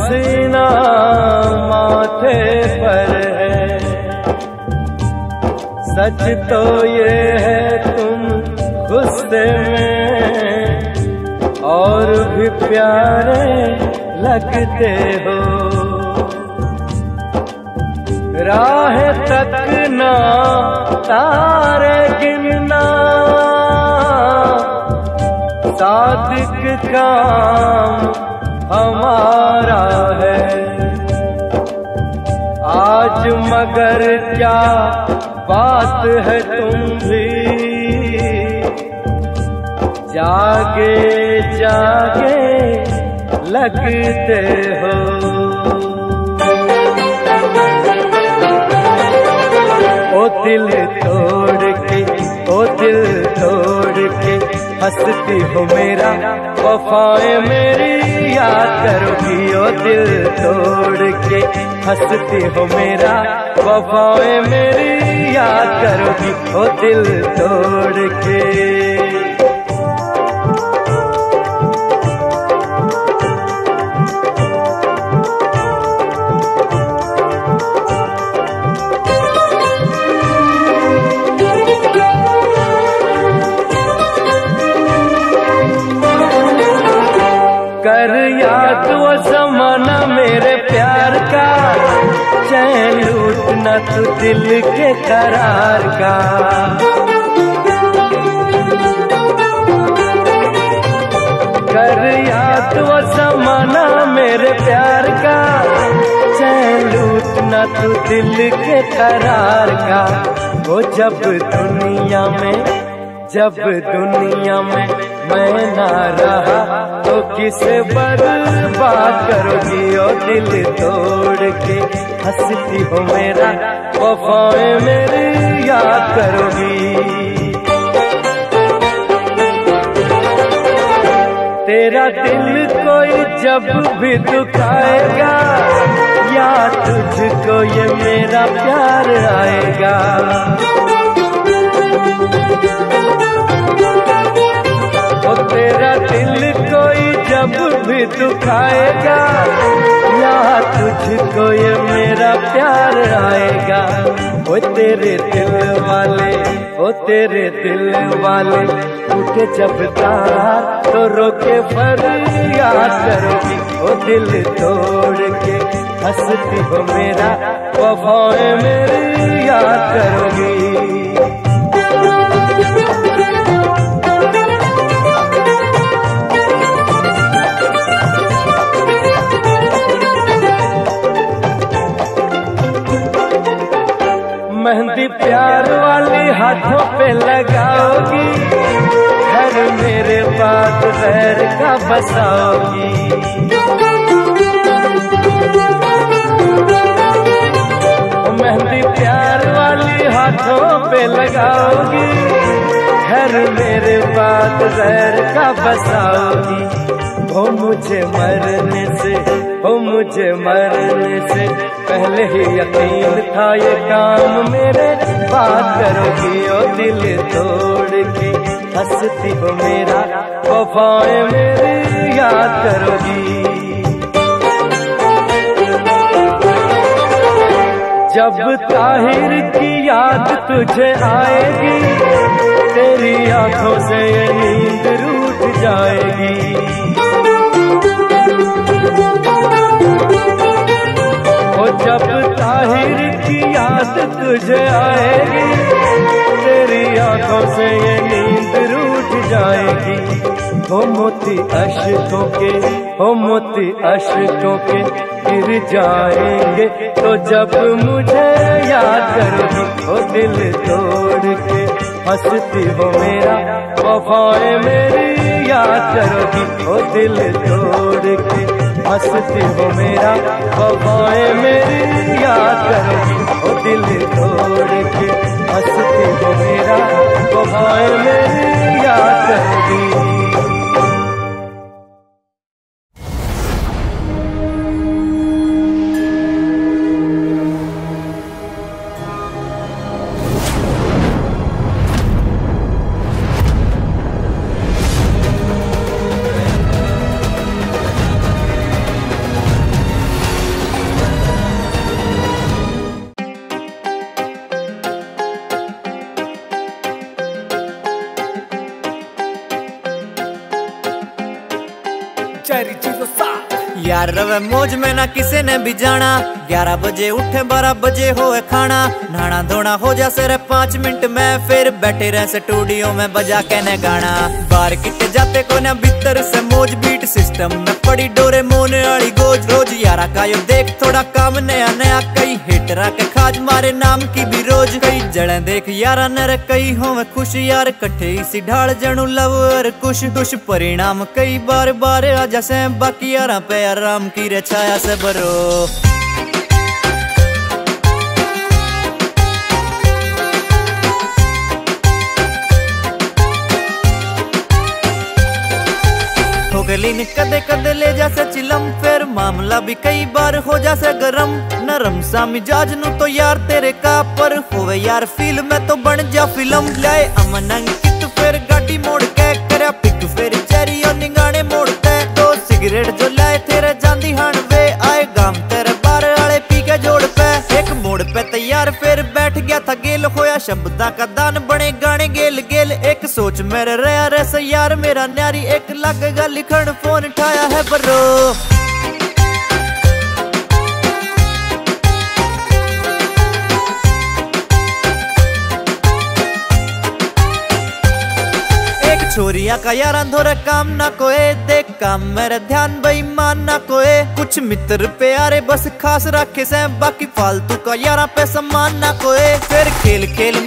पसीना माथे पर है। सच तो ये है तुम गुस्से में और भी प्यारे लगते हो। राह तकना तारे गिनना सादिक काम हमारा है। आज मगर क्या बात है तुम भी जागे जागे लगते हो। ओ दिल तोड़ के, ओ दिल तोड़ के हंसती हो मेरा, वफाएं मेरी याद करोगी। ओ दिल तोड़ के हंसती हो मेरा, वफाएं मेरी याद करोगी। ओ दिल तोड़ के। कर याद वो ज़माना मेरे प्यार का, चैन लूटना तू दिल के करार का। कर याद वो ज़माना मेरे प्यार का, चैन लूटना तू दिल के करार का। वो जब दुनिया में मैं ना रहा तो किसे बर्बाद करोगी। ओ दिल तोड़ के हंसती हो मेरा, वफाएं मेरी याद करोगी। तेरा दिल कोई जब भी दुखाएगा, या तुझको ये मेरा प्यार आएगा। ओ तेरा दिल कोई जब भी दुखाएगा, या तुझको ये मेरा प्यार आएगा। ओ तेरे दिल वाले उठे जब तार तो रोके फरियाद करोगी। ओ दिल तोड़ के हंसती हो मेरा, वफाएं मेरी याद करोगी। मेहंदी प्यार वाली हाथों पे लगाओगी, घर मेरे बाद गैर का बसाओगी। मेहंदी प्यार वाली हाथों पे लगाओगी, घर मेरे बाद गैर का बसाओगी। हो मुझे मरने से पहले ही यकीन था ये काम मेरे बात करोगी। ओ दिल तोड़ के हंसती हो मेरा, वफाएं मेरी याद करोगी। जब ताहिर की याद तुझे आएगी, तेरी आंखों से ये नींद रूठ जाएगी। जब ताहिर की याद तुझे आएगी, तेरी आंखों से ये नींद रूठ जाएगी। हो मोती अश्कों के गिर जाएंगे तो जब मुझे याद करोगी। ओ दिल तोड़ के हंसती हो मेरा, वफाएं मेरी याद करोगी। ओ दिल तोड़ के हंसती हो मेरा, वफाएं मेरी याद करोगी। ओ दिल तोड़ के हंसती हो मेरा, वफाएं मेरी याद करोगी। मेरी चीजों साथ। यार रवे मौज में ना किसी ने भी जाना, 11 बजे उठे 12 बजे होए खाना, नहाना धोना हो जा सिर 5 मिनट में, फिर बैठे रहे स्टूडियो में बजा के ने गाना। बाहर किटे जाते को ना भीतर से मौज, बीट सिस्टम में पड़ी डोरेमोन वाली गोज। रोज यारा का यो देख थोड़ा काम नया नया, कई हिटरा के खाज मारे नाम की भी रोज। कई जड़े देख यारा नर कई होवे खुश, यार कट्ठे इसी ढाल जणु लव और कुछ दुष परिणाम कई बार बार आ जैसे, बाकी यारा पे आराम की रे छाया से बरो। ठोकलीन कदे कदे ले जासे चिलम, फिर मामला भी कई बार हो जासे गरम। नरम सा मिजाज नु तो यार तेरे का, पर होवे यार फील में तो बन जा फिल्म। लाए अमन अंकित फिर गाड़ी मोड़ के, करया पिक फिर चेरी और निगाने मोड़ते। दो सिगरेट जो लाए तेरे जांदी हान वे, आए गाम तेरे बार आले पी के जोड़ पे। एक मोड़ पे तैयार फिर बैठ गया था गेल, होया शब्दा का दान बने गाने गेल गेल। एक सोच मेरे रहा रे यार मेरा न्यारी, एक लगेगा लिखन फोन उठाया है बरो। छोरिया का यारा धोरे काम ना कोए, देख काम मेरे ध्यान बेईमान ना कोए। कुछ मित्र प्यारे बस खास रखे से, बाकी फालतू का यारा पे सम्मान ना कोए। फिर खेल खेल